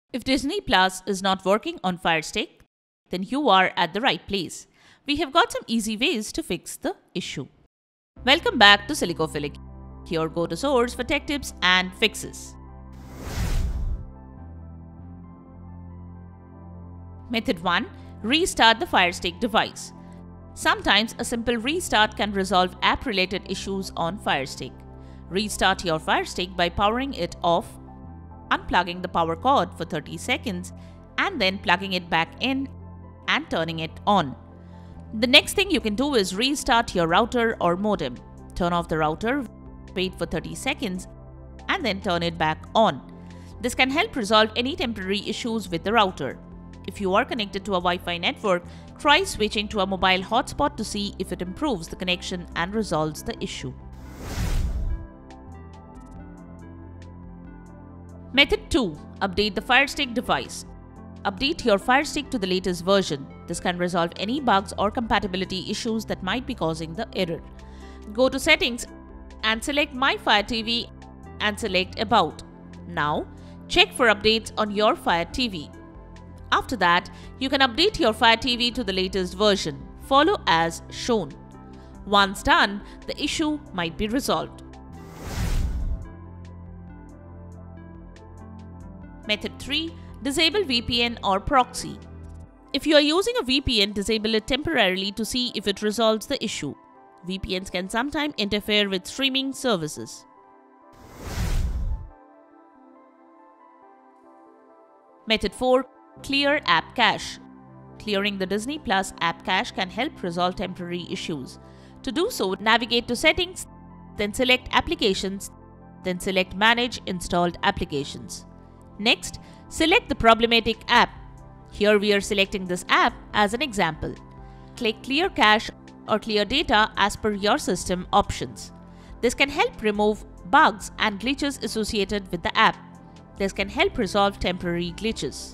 If Disney Plus is not working on Firestick, then you are at the right place. We have got some easy ways to fix the issue. Welcome back to Silicophilic, your go-to source for tech tips and fixes. Method 1. Restart the Firestick device. Sometimes a simple restart can resolve app-related issues on Firestick. Restart your Firestick by powering it off, unplugging the power cord for 30 seconds, and then plugging it back in and turning it on. The next thing you can do is restart your router or modem. Turn off the router, wait for 30 seconds, and then turn it back on. This can help resolve any temporary issues with the router. If you are connected to a Wi-Fi network, try switching to a mobile hotspot to see if it improves the connection and resolves the issue. Method 2. Update the Firestick device. Update your Firestick to the latest version. This can resolve any bugs or compatibility issues that might be causing the error. Go to Settings and select My Fire TV and select About. Now, check for updates on your Fire TV. After that, you can update your Fire TV to the latest version. Follow as shown. Once done, the issue might be resolved. Method 3. Disable VPN or proxy. If you are using a VPN, disable it temporarily to see if it resolves the issue. VPNs can sometimes interfere with streaming services. Method 4. Clear app cache. Clearing the Disney Plus app cache can help resolve temporary issues. To do so, navigate to Settings, then select Applications, then select Manage Installed Applications. Next, select the problematic app. Here we are selecting this app as an example. Click Clear Cache or Clear Data as per your system options. This can help remove bugs and glitches associated with the app. This can help resolve temporary glitches.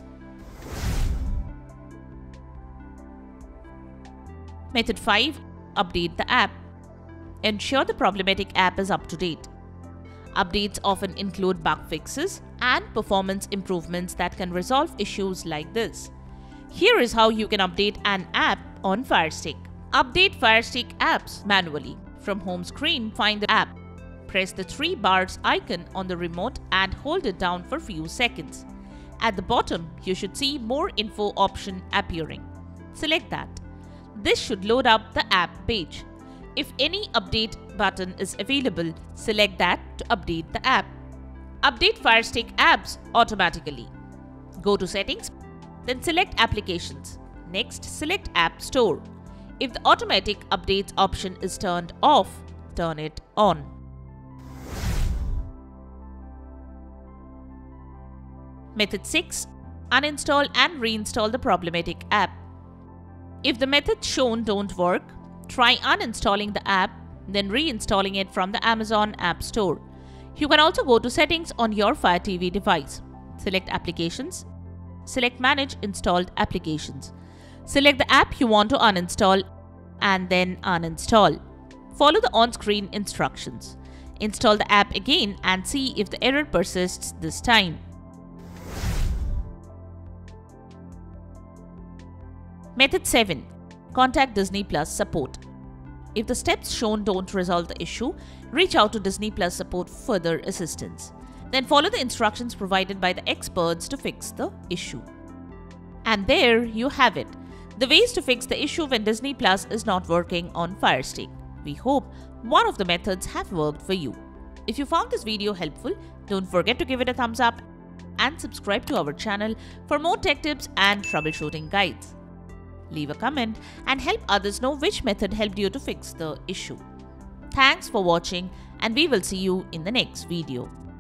Method 5. Update the app. Ensure the problematic app is up to date. Updates often include bug fixes and performance improvements that can resolve issues like this. Here is how you can update an app on Firestick. Update Firestick apps manually. From home screen, find the app. Press the 3 bars icon on the remote and hold it down for a few seconds. At the bottom, you should see More Info option appearing. Select that. This should load up the app page. If any update button is available, select that to update the app. Update Firestick apps automatically. Go to Settings, then select Applications. Next, select App Store. If the automatic updates option is turned off, turn it on. Method 6. Uninstall and reinstall the problematic app. If the methods shown don't work, try uninstalling the app, then reinstalling it from the Amazon App Store. You can also go to Settings on your Fire TV device. Select Applications. Select Manage Installed Applications. Select the app you want to uninstall and then uninstall. Follow the on-screen instructions. Install the app again and see if the error persists this time. Method 7. Contact Disney Plus support. If the steps shown don't resolve the issue, reach out to Disney Plus support for further assistance. Then follow the instructions provided by the experts to fix the issue. And there you have it. The ways to fix the issue when Disney Plus is not working on Firestick. We hope one of the methods have worked for you. If you found this video helpful, don't forget to give it a thumbs up and subscribe to our channel for more tech tips and troubleshooting guides. Leave a comment and help others know which method helped you to fix the issue. Thanks for watching, and we will see you in the next video.